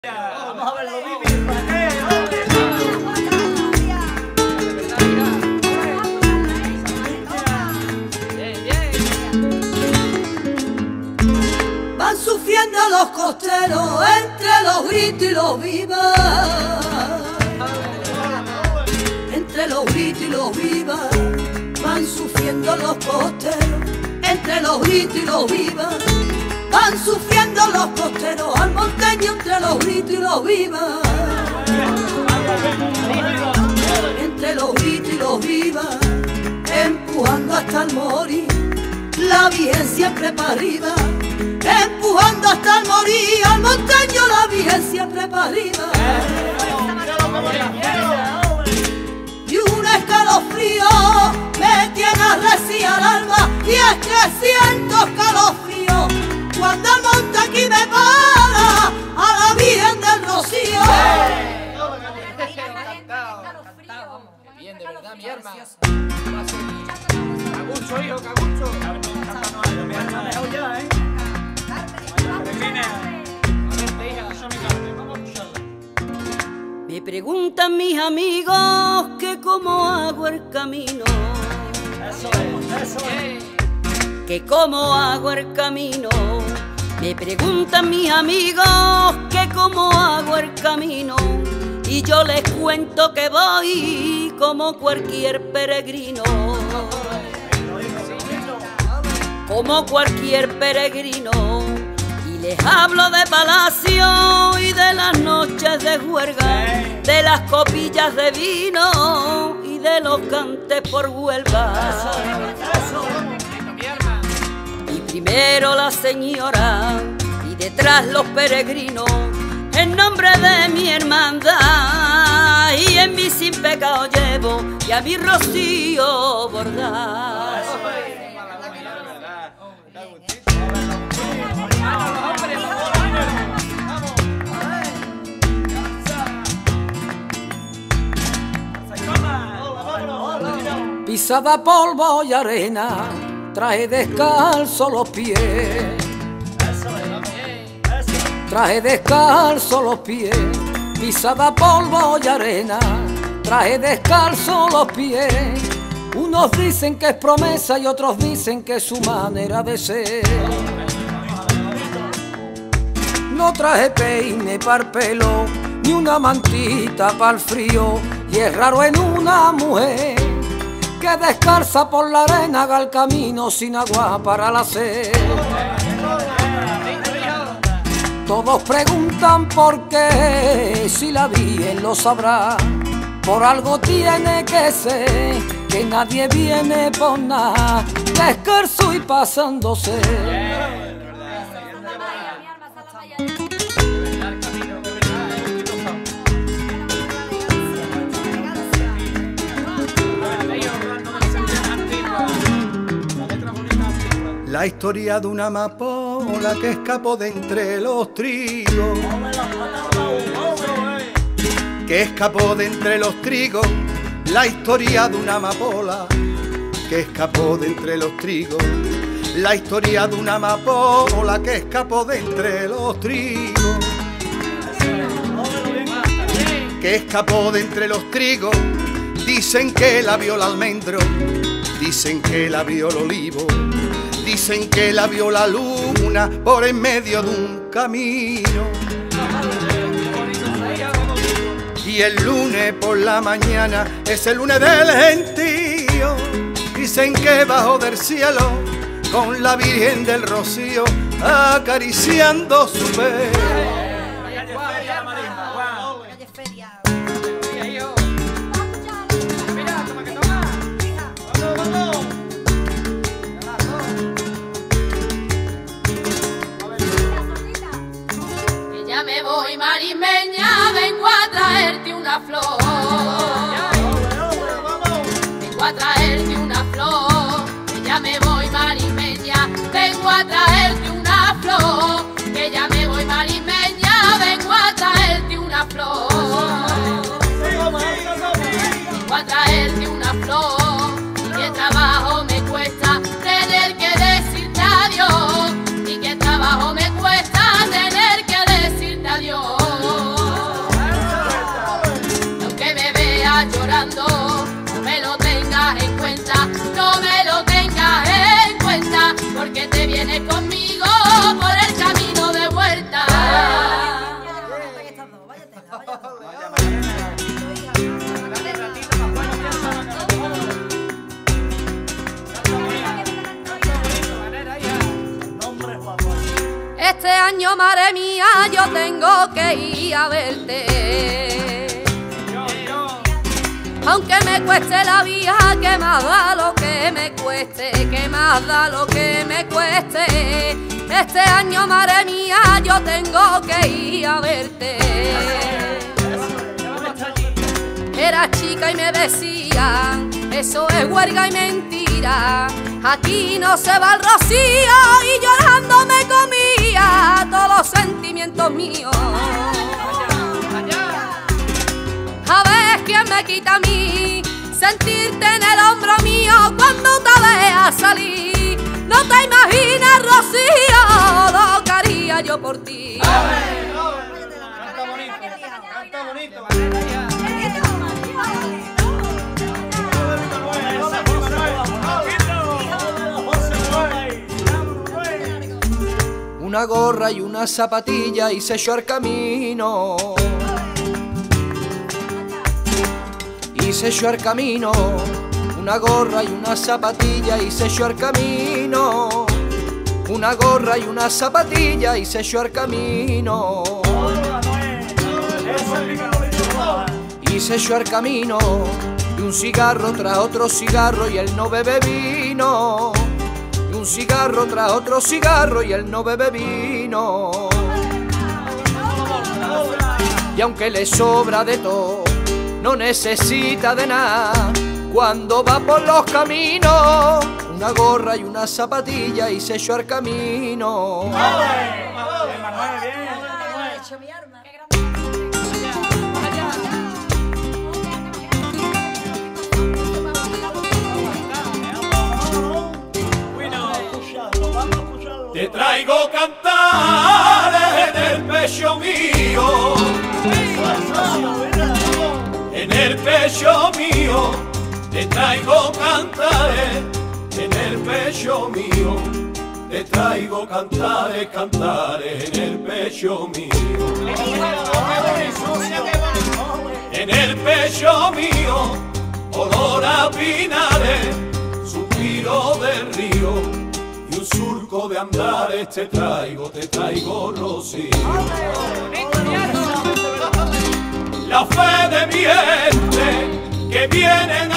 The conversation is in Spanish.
Vamos a verlo vivir. Van sufriendo los costeros entre los gritos y los vivas. Entre los gritos y los vivas. Van sufriendo los costeros entre los gritos y los vivas. Van sufriendo los costeros al monteño entre los gritos y los vivas. Entre los gritos y los vivas, empujando hasta el morir, la Virgen siempre para arriba. Empujando hasta el morir, al monteño la Virgen siempre para arriba. Y un escalofrío me tiene arrecía al alma, y es que siento escalofrío cuando el monte aquí me para a la Virgen del Rocío. Bien, de verdad, mi arma. Cagucho, hijo, cagucho. Me preguntan mis amigos que cómo hago el camino. Que cómo hago el camino. Me preguntan mis amigos que cómo hago el camino. Y yo les cuento que voy como cualquier peregrino. Como cualquier peregrino. Y les hablo de palacio y de las noches de juerga, de las copillas de vino y de los cantes por Huelva. Y primero la señora y detrás los peregrinos, en nombre de mi hermandad, y en mi sin pecado llevo y a mi rocío bordar. Pisada polvo y arena, traje descalzo los pies. Traje descalzo los pies, pisada polvo y arena, traje descalzo los pies. Unos dicen que es promesa y otros dicen que es su manera de ser. No traje peine para el pelo, ni una mantita para el frío, y es raro en una mujer que descalza por la arena haga el camino sin agua para la sed. Todos preguntan por qué, si la Virgen lo sabrá. Por algo tiene que ser, que nadie viene por nada, descalzo y pasándose. La historia de una amapola que escapó de entre los trigos, que escapó de entre los trigos. La historia de una amapola que escapó de entre los trigos. La historia de una amapola que escapó de entre los trigos, que escapó de entre los trigos. Dicen que la vio el almendro, dicen que la vio el olivo, dicen que la vio la luna por en medio de un camino. Y el lunes por la mañana es el lunes del gentío. Dicen que bajo del cielo con la Virgen del Rocío acariciando su pelo. Me voy marismeña, vengo a traerte una flor. Vengo a traerte una flor. Que ya me voy marismeña, vengo a traerte una flor. Que ya me voy marismeña, vengo a traerte una flor. Vengo a traerte una flor. Y qué trabajo me cuesta tener que decirte adiós. Y qué trabajo me cuesta tener que decirte adiós. año, madre mía, yo tengo que ir a verte. Aunque me cueste la vida, que más da lo que me cueste, que más da lo que me cueste. Este año, madre mía, yo tengo que ir a verte. Era chica y me decían, eso es huelga y mentira, aquí no se va el rocío, y llorando me comía todos los sentimientos míos. A ver quién me quita a mí sentirte en el hombro mío cuando te veas salir. No te imaginas, Rocío, lo que haría yo por ti. Canta bonito, canta bonito. Una gorra y una zapatilla y se echó al camino. Y se echó al camino. Una gorra y una zapatilla y se echó al camino. Una gorra y una zapatilla y se echó al camino. Y se echó al camino. Y un cigarro tras otro cigarro y él no bebe vino. Y un cigarro tras otro cigarro y él no bebe vino. Y aunque le sobra de todo, no necesita de nada cuando va por los caminos. Una gorra y una zapatilla y se echó al camino. Te traigo cantares en el pecho mío, en el pecho mío. Te traigo cantares en el pecho mío. Te traigo cantares, cantares en el pecho mío. En el pecho mío, olor a pinares, suspiro del río. Y un surco de andares te traigo, Rocío. La fe de mi gente que viene